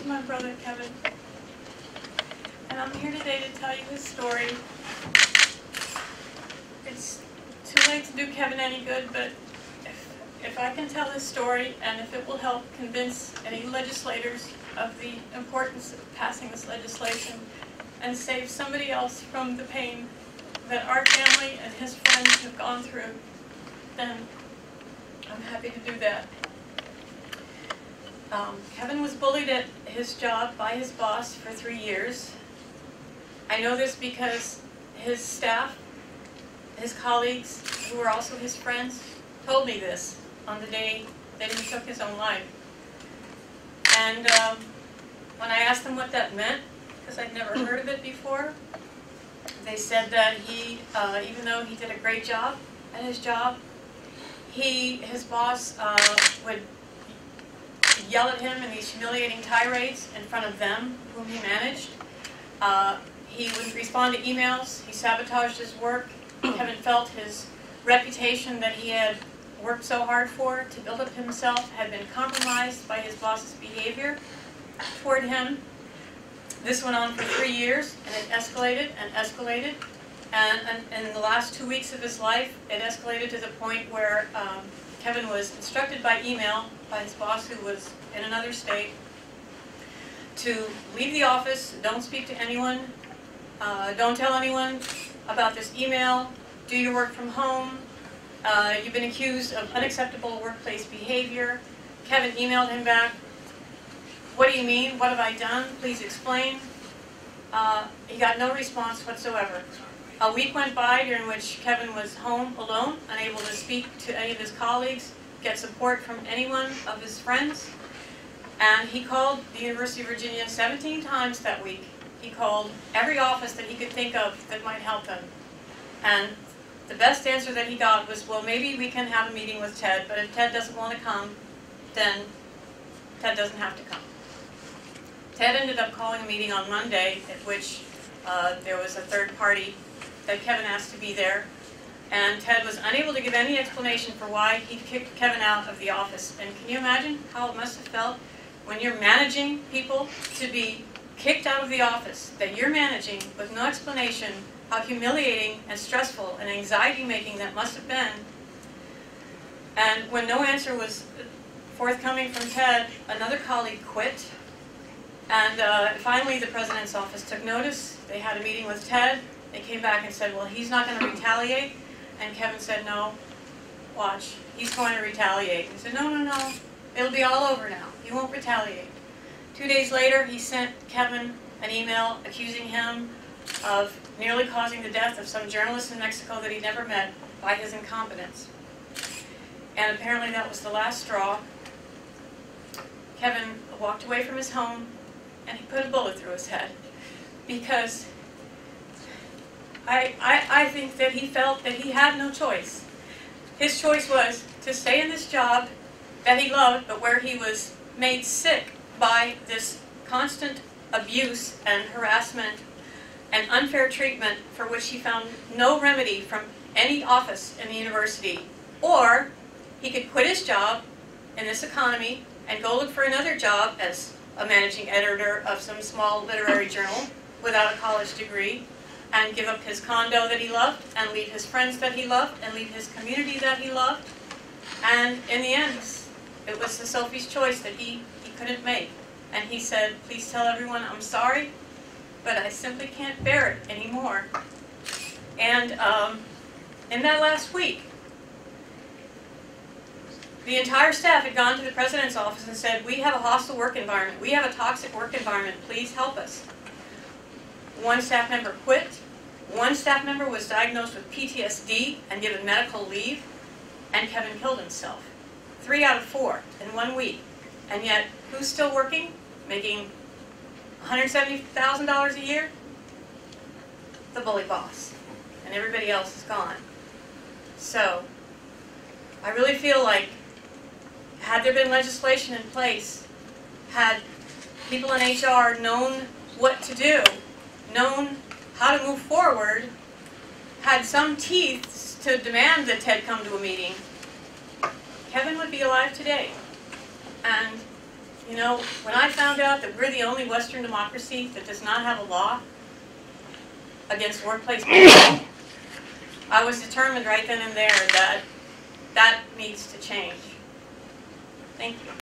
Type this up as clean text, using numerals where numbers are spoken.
is my brother Kevin, and I'm here today to tell you his story. It's too late to do Kevin any good, but if I can tell his story, and if it will help convince any legislators of the importance of passing this legislation and save somebody else from the pain that our family and his friends have gone through, then I'm happy to do that. Kevin was bullied at his job by his boss for 3 years. I know this because his staff, his colleagues, who were also his friends, told me this on the day that he took his own life. And when I asked them what that meant, because I'd never heard of it before, they said that he, even though he did a great job at his job, his boss would yell at him in these humiliating tirades in front of them, whom he managed. He wouldn't respond to emails. He sabotaged his work. Kevin felt his reputation that he had worked so hard for to build up himself had been compromised by his boss's behavior toward him. This went on for 3 years, and it escalated and escalated. And in the last 2 weeks of his life, it escalated to the point where Kevin was instructed by email by his boss, who was in another state, to leave the office, don't speak to anyone, don't tell anyone about this email, do your work from home, you've been accused of unacceptable workplace behavior. Kevin emailed him back, what do you mean, what have I done, please explain. He got no response whatsoever. A week went by during which Kevin was home alone, unable to speak to any of his colleagues, get support from anyone of his friends. And he called the University of Virginia 17 times that week. He called every office that he could think of that might help him. And the best answer that he got was, well, maybe we can have a meeting with Ted, but if Ted doesn't want to come, then Ted doesn't have to come. Ted ended up calling a meeting on Monday at which there was a third party that Kevin asked to be there, and Ted was unable to give any explanation for why he kicked Kevin out of the office. And can you imagine how it must have felt when you're managing people to be kicked out of the office that you're managing with no explanation, how humiliating and stressful and anxiety-making that must have been. And when no answer was forthcoming from Ted, another colleague quit. And finally the president's office took notice. They had a meeting with Ted. They came back and said, well, he's not going to retaliate. And Kevin said, no, watch, he's going to retaliate. He said, no, no, no, it'll be all over now. He won't retaliate. 2 days later, he sent Kevin an email accusing him of nearly causing the death of some journalist in Mexico that he'd never met by his incompetence. And apparently that was the last straw. Kevin walked away from his home, and he put a bullet through his head, because I think that he felt that he had no choice. His choice was to stay in this job that he loved, but where he was made sick by this constant abuse and harassment and unfair treatment for which he found no remedy from any office in the university. Or he could quit his job in this economy and go look for another job as a managing editor of some small literary journal without a college degree, and give up his condo that he loved, and leave his friends that he loved, and leave his community that he loved. And in the end, it was Sophie's choice that he couldn't make. And he said, please tell everyone I'm sorry, but I simply can't bear it anymore. And in that last week, the entire staff had gone to the president's office and said, we have a hostile work environment. We have a toxic work environment. Please help us. One staff member quit. One staff member was diagnosed with PTSD and given medical leave. And Kevin killed himself. 3 out of 4 in 1 week. And yet, who's still working? Making $170,000 a year? The bully boss. And everybody else is gone. So, I really feel like, had there been legislation in place, had people in HR known what to do, known how to move forward, had some teeth to demand that Ted come to a meeting, Kevin would be alive today. And You know, when I found out that we're the only Western democracy that does not have a law against workplace bullying, I was determined right then and there that that needs to change. Thank you.